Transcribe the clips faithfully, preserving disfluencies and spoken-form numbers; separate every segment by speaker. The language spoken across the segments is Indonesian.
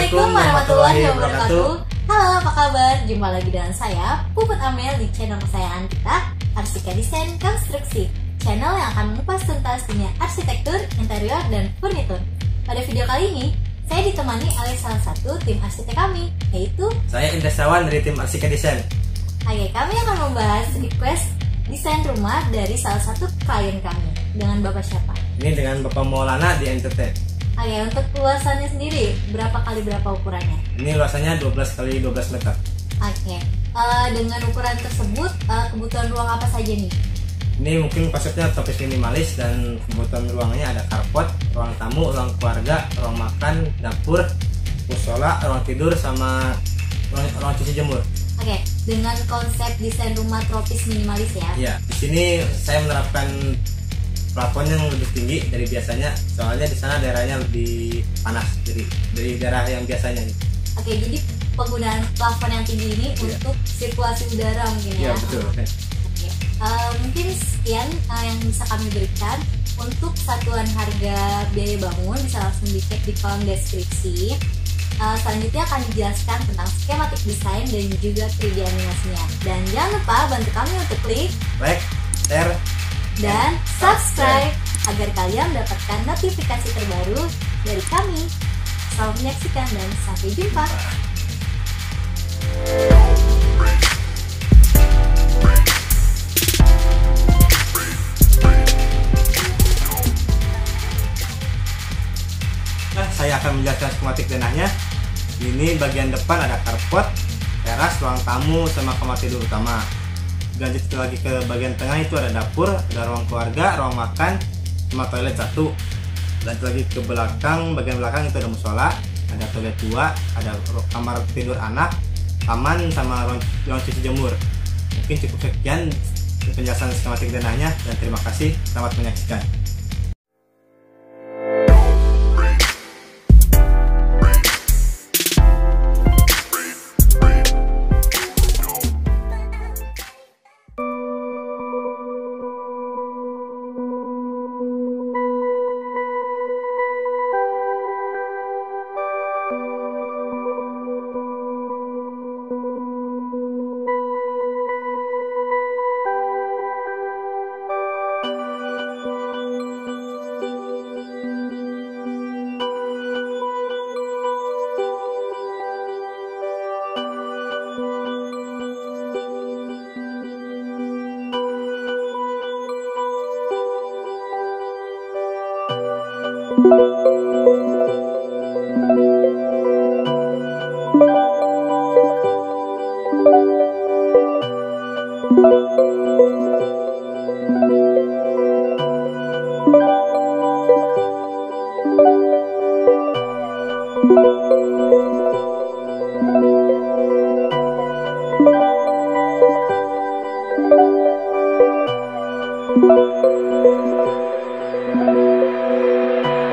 Speaker 1: Assalamualaikum warahmatullahi wabarakatuh. Halo, apa kabar? Jumpa lagi dengan saya, Puput Amel, di channel kesayangan kita, Arsika Desain Konstruksi. Channel yang akan mengupas tuntas dunia arsitektur, interior, dan furnitur. Pada video kali ini, saya ditemani oleh salah satu tim arsitek kami, yaitu
Speaker 2: saya Indrasawan dari tim Arsika Desain.
Speaker 1: Oke, kami akan membahas request desain rumah dari salah satu klien kami. Dengan Bapak siapa?
Speaker 2: Ini dengan Bapak Maulana di N T T.
Speaker 1: Oke, untuk luasannya sendiri, berapa kali berapa ukurannya?
Speaker 2: Ini luasannya dua belas kali dua belas meter.
Speaker 1: Oke, uh, dengan ukuran tersebut, uh, kebutuhan ruang apa saja nih?
Speaker 2: Ini mungkin konsepnya topis minimalis dan kebutuhan ruangnya ada carport, ruang tamu, ruang keluarga, ruang makan, dapur, musola, ruang tidur, sama ruang, ruang cuci jemur.
Speaker 1: Oke, dengan konsep desain rumah tropis minimalis ya?
Speaker 2: Iya, di sini saya menerapkan plafon yang lebih tinggi dari biasanya, soalnya di sana daerahnya lebih panas dari dari daerah yang biasanya.
Speaker 1: Oke, jadi penggunaan plafon yang tinggi ini yeah. untuk sirkulasi udara mungkin ya?
Speaker 2: Iya, betul.
Speaker 1: Oke, uh, mungkin sekian uh, yang bisa kami berikan. Untuk satuan harga biaya bangun bisa langsung dicek di kolom deskripsi. Uh, selanjutnya akan dijelaskan tentang skematik desain dan juga tiga D animasinya. Dan jangan lupa bantu kami untuk klik
Speaker 2: like, share,
Speaker 1: dan subscribe agar kalian mendapatkan notifikasi terbaru dari kami. Selamat menyaksikan dan sampai jumpa.
Speaker 2: Nah, saya akan menjelaskan skematik denahnya. Ini bagian depan ada carport, teras, ruang tamu, sama kamar tidur utama. Lanjut lagi ke bagian tengah itu ada dapur, ada ruang keluarga, ruang makan, sama toilet satu. Lanjut lagi ke belakang, bagian belakang itu ada musola, ada toilet dua, ada kamar tidur anak, taman, sama ruang, ruang cuci jemur. Mungkin cukup sekian penjelasan skematik denahnya, dan terima kasih. Selamat menyaksikan.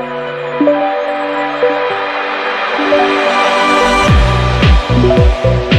Speaker 3: We'll be right back.